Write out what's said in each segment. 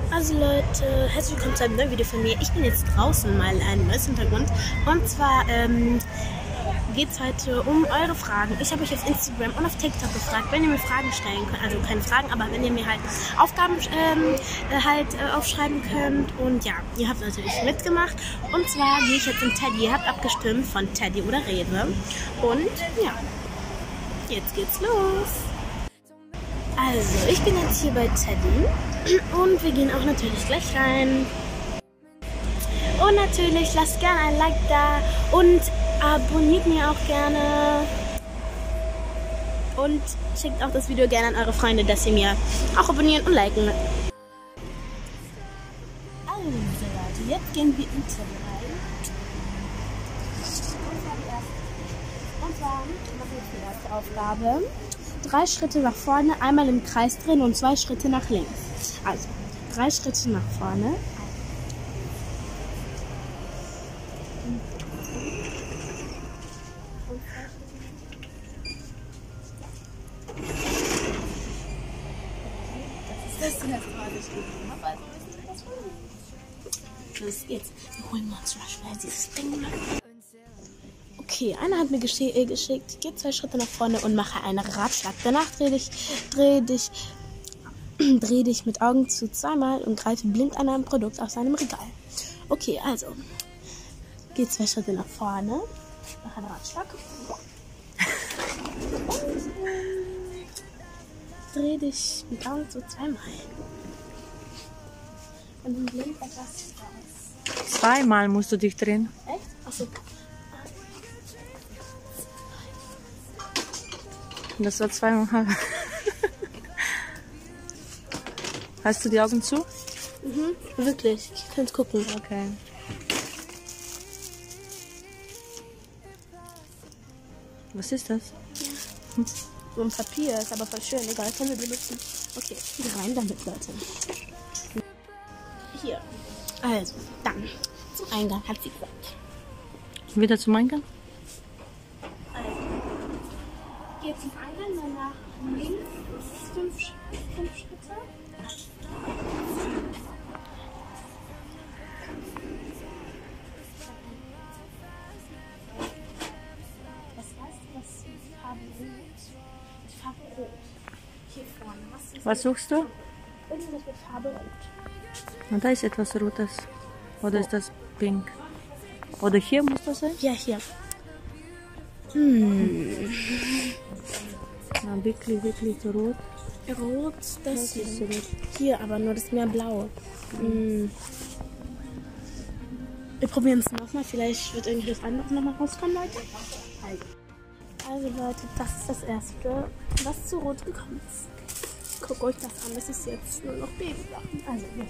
Also Leute, herzlich willkommen zu einem neuen Video von mir. Ich bin jetzt draußen, mal ein neues Hintergrund. Und zwar geht es heute um eure Fragen. Ich habe euch auf Instagram und auf TikTok gefragt, wenn ihr mir Fragen stellen könnt. Also keine Fragen, aber wenn ihr mir halt Aufgaben aufschreiben könnt. Und ja, ihr habt natürlich mitgemacht. Und zwar gehe ich jetzt in Teddy. Ihr habt abgestimmt von Teddy oder Rewe. Und ja, jetzt geht's los. Also, ich bin jetzt hier bei Teddy und wir gehen auch natürlich gleich rein. Und natürlich lasst gerne ein Like da und abonniert mir auch gerne. Und schickt auch das Video gerne an eure Freunde, dass sie mir auch abonnieren und liken. Also Leute, jetzt gehen wir in Teddy rein. Und zwar machen wir die erste Aufgabe. 3 Schritte nach vorne, einmal im Kreis drehen und 2 Schritte nach links. Also 3 Schritte nach vorne. Das ist das gerade gegeben habe. Los geht's. Wir holen uns schnell dieses Ding. Okay, einer hat mir geschickt, geh 2 Schritte nach vorne und mache einen Ratschlag. Danach dreh dich mit Augen zu zweimal und greife blind an einem Produkt aus einem Regal. Okay, also, geh 2 Schritte nach vorne, mache einen Ratschlag. Und dreh dich mit Augen zu zweimal. Und dann blind etwas raus. Zweimal musst du dich drehen. Echt? Achso. Das war 2,5. Hast du die Augen zu? Mhm, wirklich. Ich kann es gucken. Okay. Was ist das? Hm. So ein Papier, ist aber voll schön. Egal, können wir benutzen. Okay, rein damit, Leute. Hier. Also, dann. Zum Eingang hat sie gesagt. Wieder zum Eingang? Geht zum Eingang, dann nach links 5 Schritte. Was weißt du, was die Farbe rot? Die Farbe rot. Hier vorne. Was suchst du? Irgendwas mit Farbe rot. Und da ist etwas Rotes. Oder ist das pink? Oder hier muss das sein? Ja, hier. Ja, wirklich rot. Rot, das ist rot. hier, aber nur das mehr blau. Wir probieren es nochmal, vielleicht wird irgendwie das andere nochmal rauskommen, Leute. Also Leute, das ist das erste, was zu rot gekommen ist. Guckt euch das an, das ist jetzt nur noch Babysachen.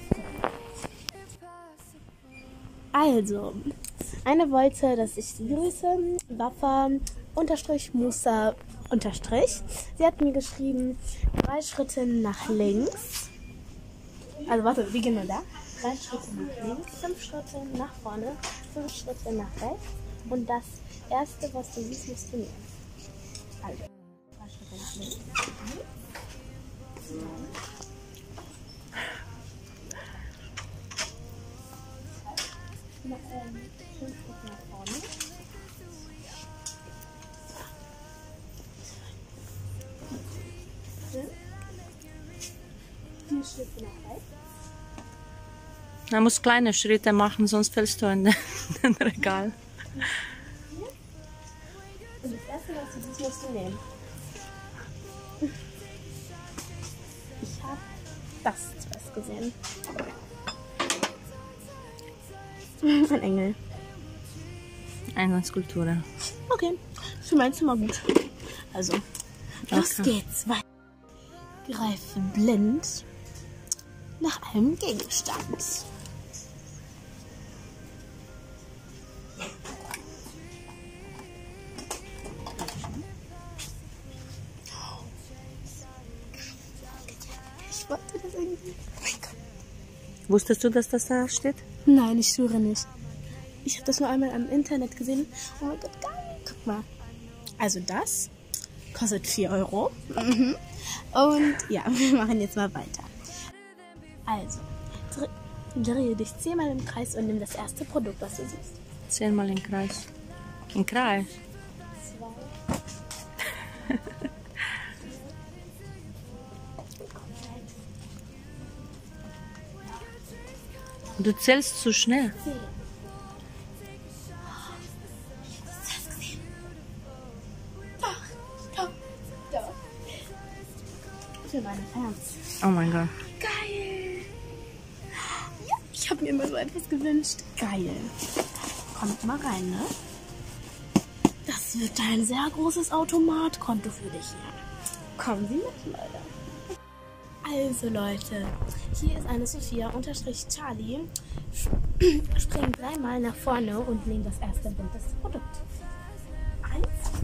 Also, eine wollte, dass ich sie grüße, Waffa _ Musa _ Sie hat mir geschrieben, 3 Schritte nach links. Also warte, wie gehen wir da? 3 Schritte nach links, 5 Schritte nach vorne, 5 Schritte nach rechts. Und das erste, was du siehst, musst du nehmen. Also, 3 Schritte nach links. Noch 5 Schritte nach vorne. Schritte nach rechts. Man muss kleine Schritte machen, sonst fällst du in den Regal. Und das erste, was du siehst, musst du nehmen. Ich habe das zuerst gesehen. Ein Engel. Eine Skulptur. Okay, für mein Zimmer gut. Also, los geht's. Greife blind nach einem Gegenstand. Ich wollte das irgendwie. Oh mein Gott. Wusstest du, dass das da steht? Nein, ich schwöre nicht. Ich habe das nur einmal am Internet gesehen. Oh mein Gott, geil. Guck mal. Also das kostet 4 Euro. Und ja, wir machen jetzt mal weiter. Also, Drehe dich 10-mal im Kreis und nimm das erste Produkt, was du siehst. 10-mal im Kreis. Im Kreis? 2. Du zählst zu schnell. 10. Doch. Für meine Fans. Oh mein Gott. Geil! Ja, ich habe mir immer so etwas gewünscht. Geil. Kommt mal rein, ne? Das wird ein sehr großes Automatkonto für dich hier. Kommen Sie mit, Leute. Also, Leute, hier ist eine Sophia-Charlie. Spring 3-mal nach vorne und nehm das erste bunteste Produkt. 1.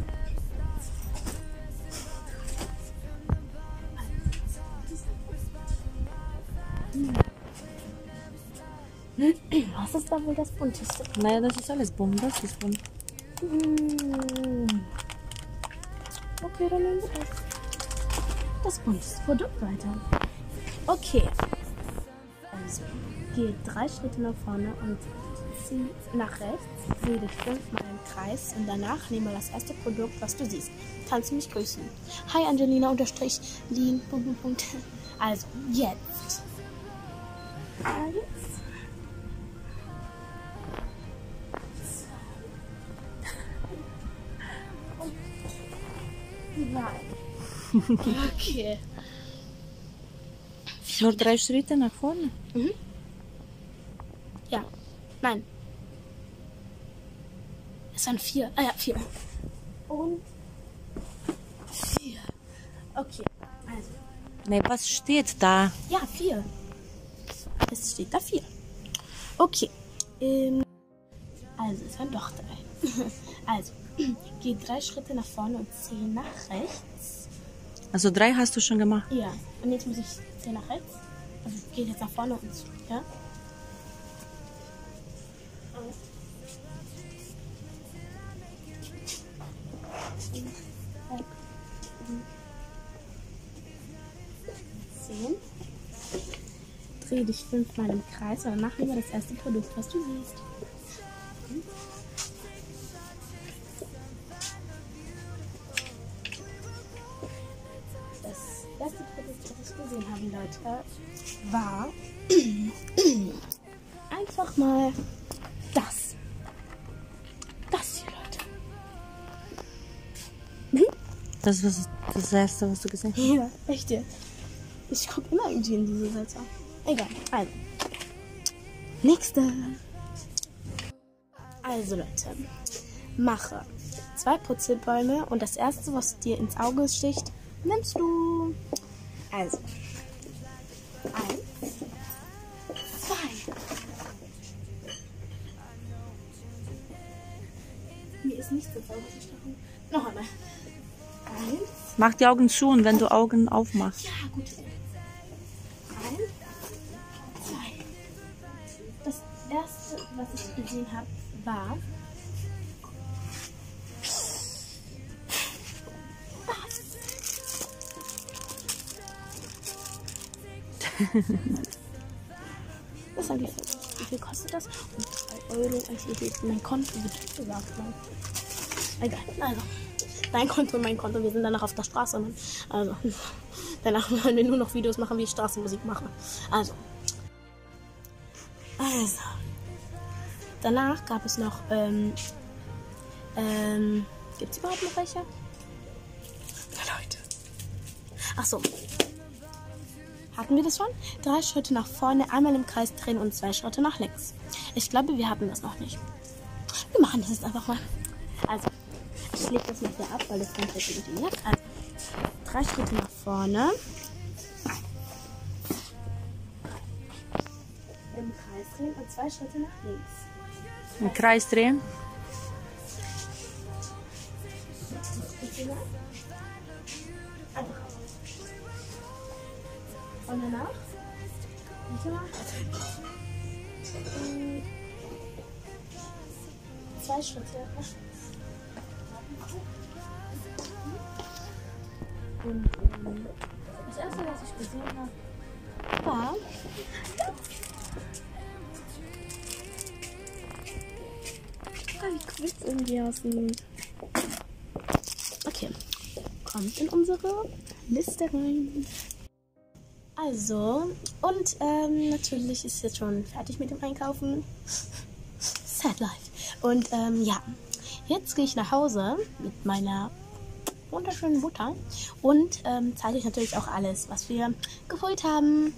Was ist da wohl das bunteste? Naja, das ist alles bunt. Das ist bunt. Okay, dann nehmen wir das bunteste Produkt weiter. Okay. Also, geh 3 Schritte nach vorne und zieh nach rechts. Dreh dich 5-mal im Kreis und danach nehme das erste Produkt, was du siehst. Kannst du mich grüßen. Hi Angelina_Lien. Also, jetzt. 1. 2. Okay. Nur 3 Schritte nach vorne. Ja. Nein. Es waren 4. Ah ja, 4. Und 4. Okay. Also. Nee, was steht da? Ja, 4. Es steht da 4. Okay. Also, es waren doch 3. Also, geh 3 Schritte nach vorne und 10 nach rechts. Also 3 hast du schon gemacht. Ja. Und jetzt muss ich 10 nach rechts. Also, ich gehe jetzt nach vorne und ja. Dreh dich 5-mal im Kreis und danach nehmen wir das erste Produkt, was du siehst. Das erste Produkt, was ich gesehen habe, Leute, war einfach mal das. Das hier, Leute. Das ist das erste, was du gesehen hast. Ja, echt jetzt. Ich gucke immer irgendwie in diese Seite. Egal, also. Nächste. Also Leute, mache 2 Purzelbäume und das erste, was dir ins Auge sticht, nimmst du. Also. 1, 2. Mir ist nichts ins Auge gestochen. Noch einmal. 1. Mach die Augen zu und wenn du Augen aufmachst. Ja, gut. 1, 2. Das erste, was ich gesehen habe, war das habe ich vergessen. Wie viel kostet das? Und 2 Euro. Also mein Konto wird gesagt. Egal. Also, dein Konto und mein Konto. Wir sind danach auf der Straße. Also, danach wollen wir nur noch Videos machen, wie ich Straßenmusik mache. Also. Danach gab es noch, gibt es überhaupt noch welche? Leute. Ach so. Hatten wir das schon? 3 Schritte nach vorne, einmal im Kreis drehen und 2 Schritte nach links. Ich glaube, wir hatten das noch nicht. Wir machen das jetzt einfach mal. Also, ich lege das mal hier ab, weil das ganz funktioniert. Also, 3 Schritte nach vorne. Im Kreis drehen und 2 Schritte nach links. Im Kreis drehen. Und danach? Zwei Schritte. Und das erste, was ich gesehen habe, war sieht es irgendwie aus. Okay, kommt in unsere Liste rein. Also, und natürlich ist jetzt schon fertig mit dem Einkaufen. Sad life. Und ja, jetzt gehe ich nach Hause mit meiner wunderschönen Mutter und zeige euch natürlich auch alles, was wir geholt haben.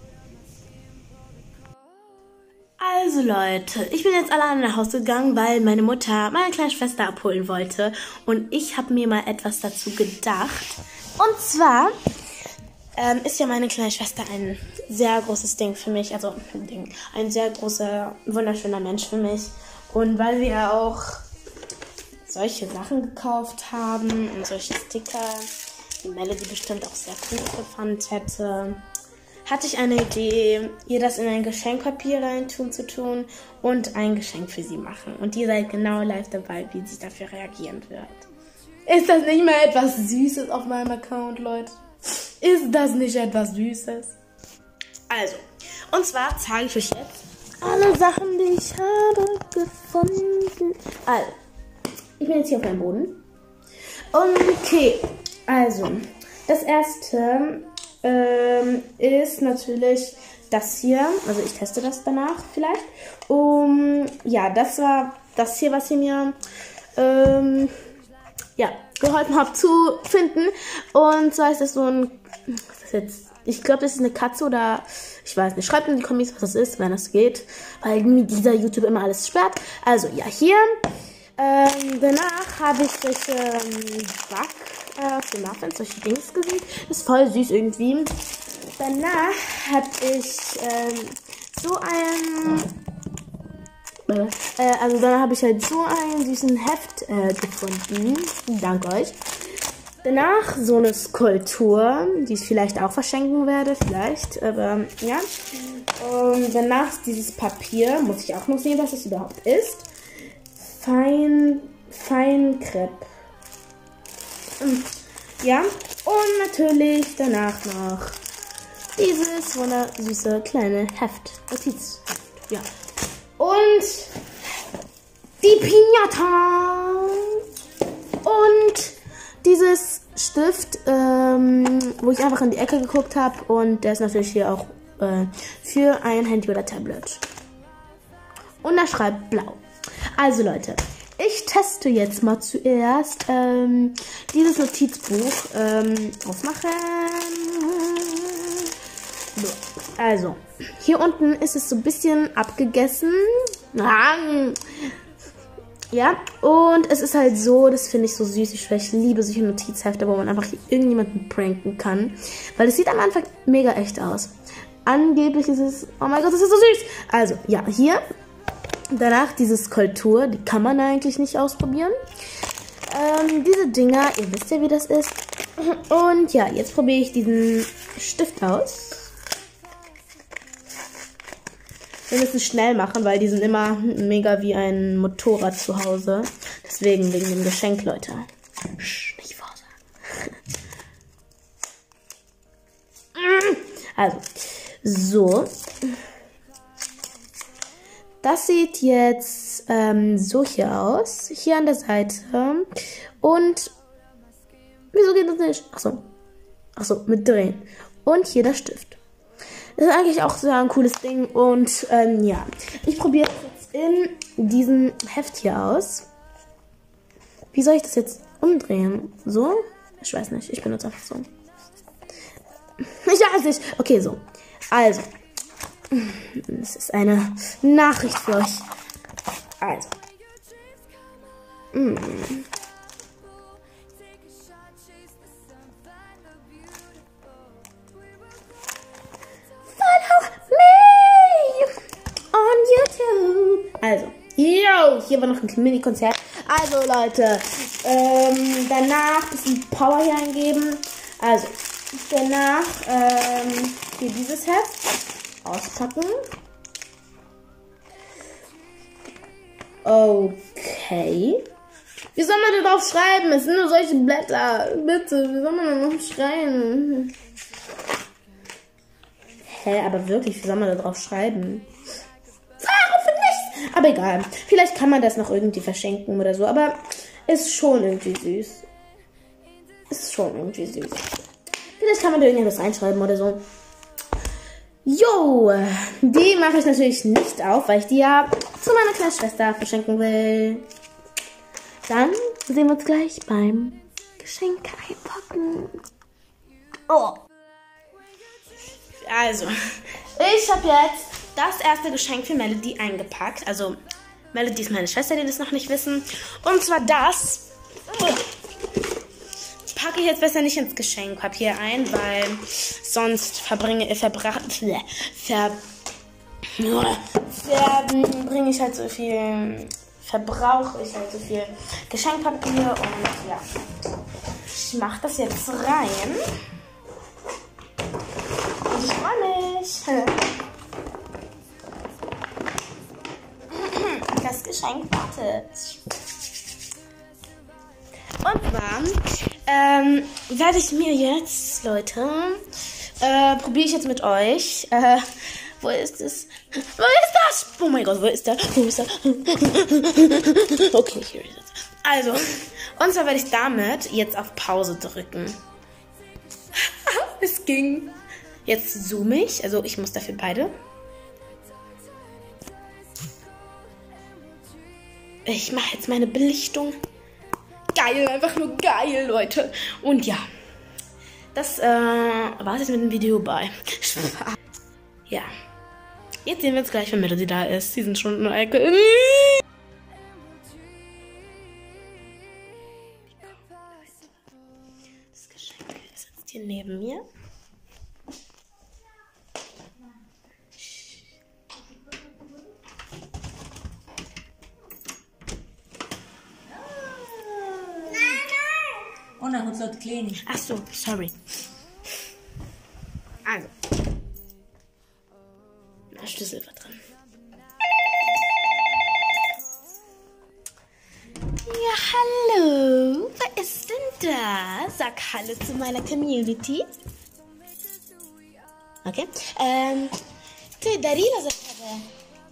Also Leute, ich bin jetzt alleine nach Hause gegangen, weil meine Mutter meine kleine Schwester abholen wollte. Und ich habe mir mal etwas dazu gedacht. Und zwar ist ja meine kleine Schwester ein sehr großes Ding für mich. Also ein sehr großer, wunderschöner Mensch für mich. Und weil wir auch solche Sachen gekauft haben und solche Sticker, die Melody bestimmt auch sehr cool gefunden hätte, hatte ich eine Idee, ihr das in ein Geschenkpapier reintun zu tun und ein Geschenk für sie machen. Und ihr seid genau live dabei, wie sie dafür reagieren wird. Ist das nicht mal etwas Süßes auf meinem Account, Leute? Ist das nicht etwas Süßes? Also, und zwar zeige ich euch jetzt alle Sachen, die ich habe gefunden. Also, ich bin jetzt hier auf meinem Boden. Okay, also, das erste ist natürlich das hier. Also ich teste das danach vielleicht. Ja, das war das hier, was ihr mir ja, geholfen habt zu finden. Und zwar ist das so ein, was ist das jetzt? Ich glaube, das ist eine Katze oder ich weiß nicht. Schreibt in die Kommis, was das ist, wenn das geht. Weil mir dieser YouTube immer alles sperrt. Also ja, hier. Danach habe ich solche für Muffins, solche Dings gesehen. Ist voll süß irgendwie. Danach habe ich so ein also dann habe ich halt so einen süßen Heft gefunden. Dank euch. Danach so eine Skulptur, die ich vielleicht auch verschenken werde, vielleicht, aber ja. Und danach dieses Papier, muss ich auch noch sehen, was das überhaupt ist. Feinkrepp. Ja, und natürlich danach noch dieses wundersüße kleine Heft. Notizheft, ja. Und die Pinata. Und dieses Stift, wo ich einfach in die Ecke geguckt habe. Und der ist natürlich hier auch für ein Handy oder Tablet. Und er schreibt blau. Also Leute, ich teste jetzt mal zuerst dieses Notizbuch aufmachen. So, also, hier unten ist es so ein bisschen abgegessen. Ja, und es ist halt so, das finde ich so süß. Ich liebe solche Notizhefte, wo man einfach irgendjemanden pranken kann. Weil es sieht am Anfang mega echt aus. Angeblich ist es, oh mein Gott, das ist so süß. Also, ja, hier. Danach diese Skulptur, die kann man eigentlich nicht ausprobieren. Diese Dinger, ihr wisst ja, wie das ist. Und ja, jetzt probiere ich diesen Stift aus. Wir müssen schnell machen, weil die sind immer mega wie ein Motorrad zu Hause. Deswegen wegen dem Geschenk, Leute. Nicht vorsagen. Also, so. Das sieht jetzt so hier aus. Hier an der Seite. Und wieso geht das nicht? Achso, mit drehen. Und hier der Stift. Das ist eigentlich auch so ein cooles Ding. Und ja, ich probiere das jetzt in diesem Heft hier aus. Wie soll ich das jetzt umdrehen? So? Ich weiß nicht. Ich benutze einfach so. Ich weiß nicht. Okay, so. Also. Das ist eine Nachricht für euch. Also. Follow me on YouTube. Also. Hier war noch ein Mini-Konzert. Also, Leute. Danach ein bisschen Power hier eingeben. Also. Danach hier dieses Heft. Auspacken. Okay. Wie soll man da drauf schreiben? Es sind nur solche Blätter. Bitte, wie soll man da noch schreiben? Hä, aber wirklich, wie soll man da drauf schreiben? Warum für nichts? Aber egal. Vielleicht kann man das noch irgendwie verschenken oder so. Aber ist schon irgendwie süß. Ist schon irgendwie süß. Vielleicht kann man da irgendwas reinschreiben oder so. Jo, die mache ich natürlich nicht auf, weil ich die ja zu meiner kleinen Schwester verschenken will. Dann sehen wir uns gleich beim Geschenk einpacken. Oh. Also, ich habe jetzt das erste Geschenk für Melody eingepackt. Also, Melody ist meine Schwester, die das noch nicht wissen. Und zwar das. Packe ich jetzt besser nicht ins Geschenkpapier ein, weil sonst verbringe ich halt so viel, verbrauche ich halt so viel Geschenkpapier und ja. Ich mache das jetzt rein. Und ich freue mich. Das Geschenk wartet. Und zwar werde ich mir jetzt, Leute, probiere ich jetzt mit euch. Wo ist es? Wo ist das? Oh mein Gott, wo ist der? Wo ist er? Okay, hier ist es. Also, und zwar werde ich damit jetzt auf Pause drücken. Es ging. Jetzt zoome ich. Also, ich muss dafür beide. Ich mache jetzt meine Belichtung. Geil, einfach nur geil, Leute. Und ja, das war es jetzt mit dem Video bei. Ja, jetzt sehen wir uns gleich, wenn Melody da ist. Sie sind schon in der Ecke. Das Geschenk sitzt hier neben mir. Oh nein, het loopt klein. Ach so, sorry. Also. Da ist Schlüssel drin. Ja, hallo. Wer ist denn da? Sag Hallo zu meiner Community. Okay. Darila sagt aber.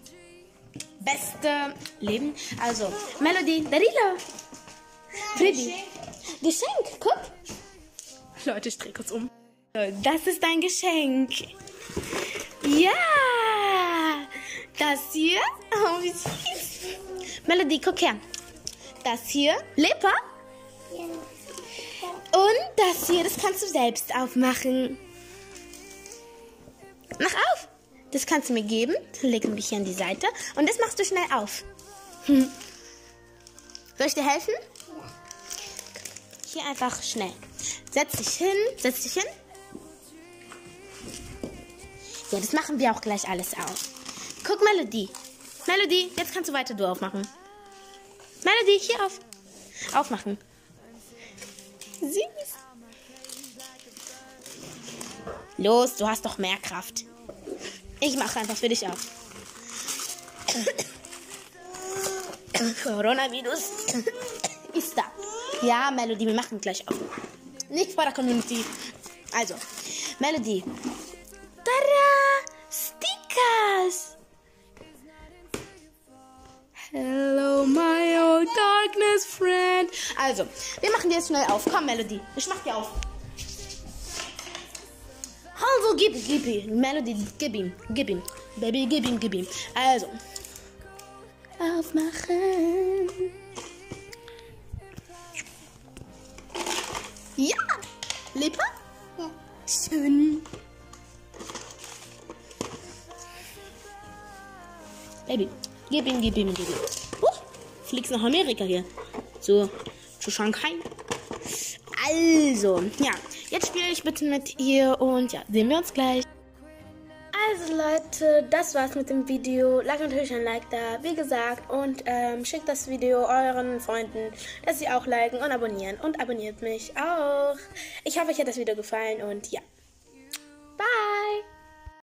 Beste Leben. Also, Melody, Darila. Freddy. Geschenk, guck. Leute, ich drehe kurz um. Das ist dein Geschenk. Ja. Das hier. Oh, wie süß. Melody, guck her. Das hier. Lepa. Ja. Und das hier, das kannst du selbst aufmachen. Mach auf. Das kannst du mir geben. Legen wir hier an die Seite. Und das machst du schnell auf. Soll ich dir helfen? Hier einfach schnell. Setz dich hin. Setz dich hin. Ja, das machen wir auch gleich alles auf. Guck, Melody. Melody, jetzt kannst du weiter du aufmachen. Melody, hier auf. Aufmachen. Süß. Los, du hast doch mehr Kraft. Ich mache einfach für dich auf. Coronavirus ist da. Ja, Melody, wir machen gleich auf. Nicht vor der Community. Also, Melody. Tada! Stickers! Hello, my old darkness friend. Also, wir machen die jetzt schnell auf. Komm, Melody, ich mach die auf. Also, gib ihm. Melody, gib ihm. Baby, gib ihm. Also, aufmachen. Ja, Lippe? Ja. Schön. Baby, gib ihm. Fliegst nach Amerika hier. So, zu Shanghai. Also, ja, jetzt spiele ich bitte mit ihr und ja, sehen wir uns gleich. Also Leute, das war's mit dem Video. Lasst natürlich ein Like da, wie gesagt, und schickt das Video euren Freunden, dass sie auch liken und abonnieren. Und abonniert mich auch. Ich hoffe, euch hat das Video gefallen und ja.